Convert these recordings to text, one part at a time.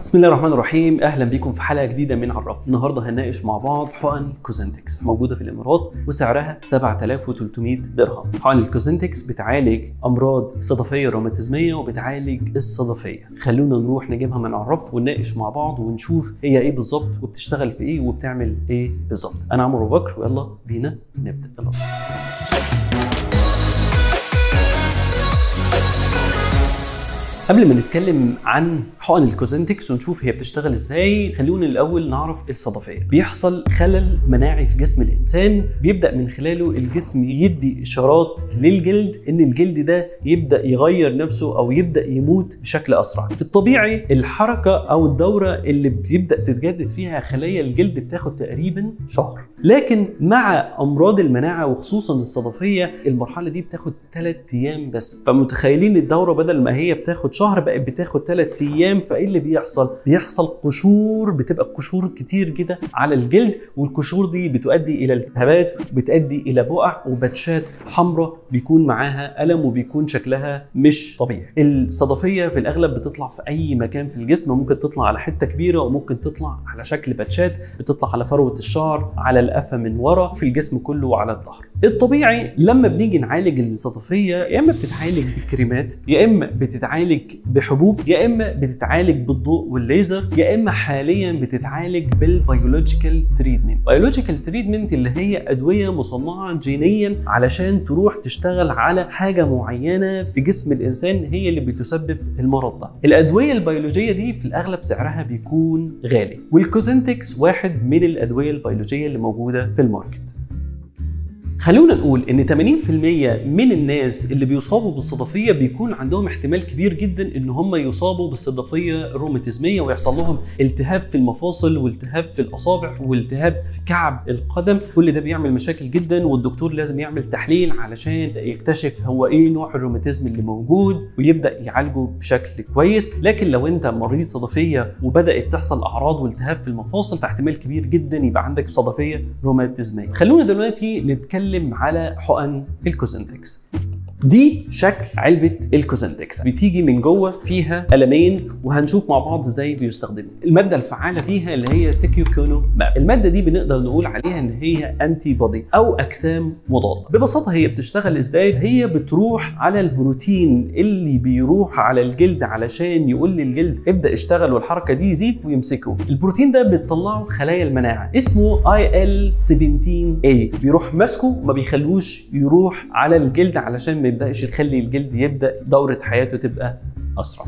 بسم الله الرحمن الرحيم، اهلا بيكم في حلقه جديده من عرف. النهارده هنناقش مع بعض حقن الكوزنتكس، موجوده في الامارات وسعرها 7300 درهم. حقن الكوزنتكس بتعالج امراض صدفيه روماتيزميه وبتعالج الصدفيه. خلونا نروح نجيبها من عرف ونناقش مع بعض ونشوف هي ايه بالظبط وبتشتغل في ايه وبتعمل ايه بالظبط. انا عمرو بكر ويلا بينا نبدا. يلا. قبل ما نتكلم عن حقن الكوزنتكس ونشوف هي بتشتغل ازاي، خلونا الاول نعرف الصدفيه. بيحصل خلل مناعي في جسم الانسان بيبدا من خلاله الجسم يدي اشارات للجلد ان الجلد ده يبدا يغير نفسه او يبدا يموت بشكل اسرع. في الطبيعي الحركه او الدوره اللي بيبدا تتجدد فيها خلايا الجلد بتاخد تقريبا شهر، لكن مع امراض المناعه وخصوصا الصدفيه المرحله دي بتاخد 3 ايام بس. فمتخيلين الدوره بدل ما هي بتاخد شهر بقت بتاخد 3 ايام. فايه اللي بيحصل قشور، بتبقى قشور كتير كده على الجلد، والقشور دي بتؤدي الى التهابات، بتؤدي الى بقع وباتشات حمراء بيكون معاها الم وبيكون شكلها مش طبيعي. الصدفيه في الاغلب بتطلع في اي مكان في الجسم، ممكن تطلع على حته كبيره وممكن تطلع على شكل باتشات، بتطلع على فروه الشعر، على القفا من ورا، في الجسم كله وعلى الظهر. الطبيعي لما بنيجي نعالج الصدفيه يا اما بتتعالج بكريمات، يا اما بتتعالج بحبوب، يا اما بتتعالج بالضوء والليزر، يا اما حاليا بتتعالج بالبيولوجيكال تريتمنت. بيولوجيكال تريتمنت اللي هي ادويه مصنعه جينيا علشان تروح تشتغل على حاجه معينه في جسم الانسان هي اللي بتسبب المرض ده. الادويه البيولوجيه دي في الاغلب سعرها بيكون غالي، والكوزنتكس واحد من الادويه البيولوجيه اللي موجوده في الماركت. خلونا نقول ان 80% من الناس اللي بيصابوا بالصدفيه بيكون عندهم احتمال كبير جدا ان هم يصابوا بالصدفيه الروماتيزميه ويحصل لهم التهاب في المفاصل والتهاب في الاصابع والتهاب في كعب القدم. كل ده بيعمل مشاكل جدا، والدكتور لازم يعمل تحليل علشان يكتشف هو ايه نوع الروماتيزم اللي موجود ويبدا يعالجه بشكل كويس. لكن لو انت مريض صدفيه وبدات تحصل اعراض والتهاب في المفاصل فاحتمال كبير جدا يبقى عندك صدفيه روماتيزميه. خلونا دلوقتي نتكلم على حقن الكوزنتكس. دي شكل علبة الكوزنتكس، بتيجي من جوه فيها قلمين وهنشوف مع بعض ازاي بيستخدموا. المادة الفعالة فيها اللي هي سيكيوكونوماب. المادة دي بنقدر نقول عليها ان هي انتي بودي او اجسام مضادة. ببساطة هي بتشتغل ازاي؟ هي بتروح على البروتين اللي بيروح على الجلد علشان يقول للجلد ابدأ اشتغل والحركة دي يزيد ويمسكه. البروتين ده بتطلعه خلايا المناعة اسمه IL-17A، بيروح ماسكه ما بيخلوش يروح على الجلد علشان ما يبداش يخلي الجلد يبدا دوره حياته تبقى اسرع.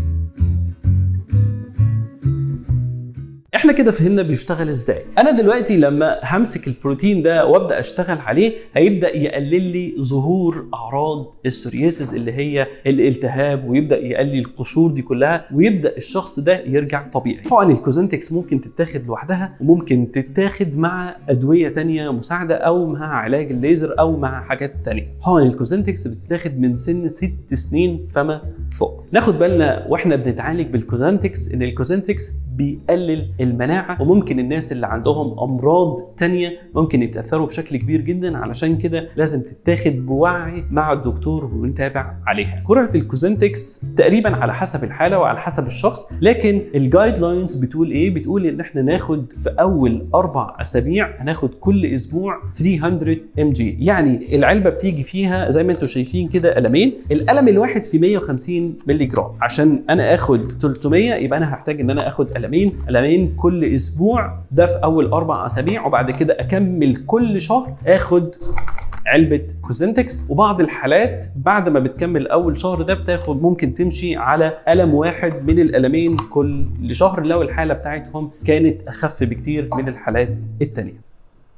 احنا كده فهمنا بيشتغل ازاي. انا دلوقتي لما همسك البروتين ده وابدا اشتغل عليه هيبدا يقلل لي ظهور اعراض السورياسيس اللي هي الالتهاب، ويبدا يقلل القشور دي كلها ويبدا الشخص ده يرجع طبيعي. حقن الكوزنتكس ممكن تتاخد لوحدها وممكن تتاخد مع ادويه تانية مساعده او مع علاج الليزر او مع حاجات تانية. حقن الكوزنتكس بتتاخد من سن 6 سنين فما فوق. ناخد بالنا واحنا بنتعالج بالكوزنتكس ان الكوزنتكس بيقلل المناعه، وممكن الناس اللي عندهم امراض تانية ممكن يتاثروا بشكل كبير جدا. علشان كده لازم تتاخد بوعي مع الدكتور ونتابع عليها. جرعه الكوزنتكس تقريبا على حسب الحاله وعلى حسب الشخص، لكن الجايد لاينز بتقول ايه؟ بتقول ان احنا ناخد في اول 4 اسابيع هناخد كل اسبوع 300 mg. يعني العلبه بتيجي فيها زي ما انتم شايفين كده قلمين، القلم الواحد في 150 مللي جرام. عشان انا اخد 300 يبقى انا هحتاج ان انا اخد قلمين كل اسبوع، ده في اول 4 اسابيع، وبعد كده اكمل كل شهر اخد علبة كوزنتكس. وبعض الحالات بعد ما بتكمل اول شهر ده بتاخد ممكن تمشي على قلم واحد من القلمين كل شهر لو الحالة بتاعتهم كانت اخف بكتير من الحالات التانية.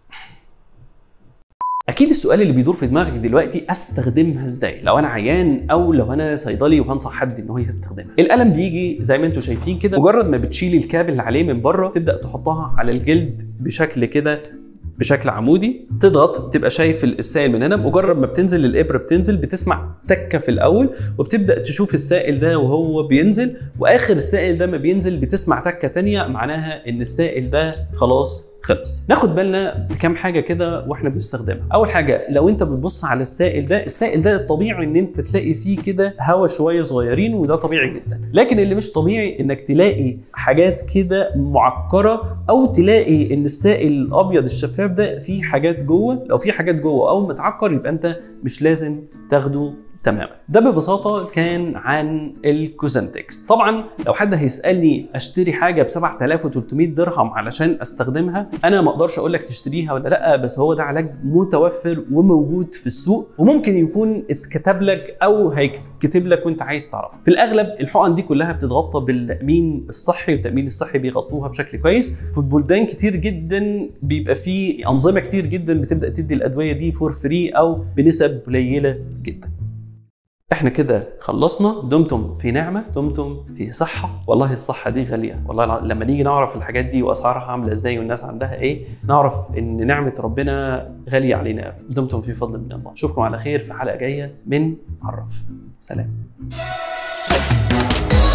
اكيد السؤال اللي بيدور في دماغك دلوقتي استخدمها ازاي لو انا عيان او لو انا صيدلي وهنصح حد ان هو يستخدمها. القلم بيجي زي ما انتم شايفين كده، مجرد ما بتشيل الكاب اللي عليه من بره تبدا تحطها على الجلد بشكل كده، بشكل عمودي، تضغط تبقى شايف السائل من هنا. مجرد ما بتنزل الابره بتنزل، بتسمع تكه في الاول وبتبدا تشوف السائل ده وهو بينزل، واخر السائل ده ما بينزل بتسمع تكه ثانيه معناها ان السائل ده خلاص خلص. ناخد بالنا بكام حاجه كده واحنا بنستخدمها. اول حاجه، لو انت بتبص على السائل ده الطبيعي ان انت تلاقي فيه كده هوا شويه صغيرين، وده طبيعي جدا. لكن اللي مش طبيعي انك تلاقي حاجات كده معكره، او تلاقي ان السائل الابيض الشفاف ده فيه حاجات جوه. لو في حاجات جوه او متعكر يبقى انت مش لازم تاخده تماما. ده ببساطه كان عن الكوزنتكس. طبعا لو حد هيسالني اشتري حاجه ب 7300 درهم علشان استخدمها، انا ما اقدرش اقول لك تشتريها ولا لا، بس هو ده علاج متوفر وموجود في السوق، وممكن يكون اتكتب لك او هيتكتب لك وانت عايز تعرفه. في الاغلب الحقن دي كلها بتتغطى بالتامين الصحي، والتامين الصحي بيغطوها بشكل كويس. في بلدان كتير جدا بيبقى في انظمه كتير جدا بتبدا تدي الادويه دي فور فري او بنسب قليله جدا. احنا كده خلصنا. دمتم في نعمه، دمتم في صحه. والله الصحه دي غاليه، والله لما نيجي نعرف الحاجات دي واسعارها عامله ازاي والناس عندها ايه، نعرف ان نعمه ربنا غاليه علينا. دمتم في فضل من الله. اشوفكم على خير في حلقه جايه من عرف. سلام.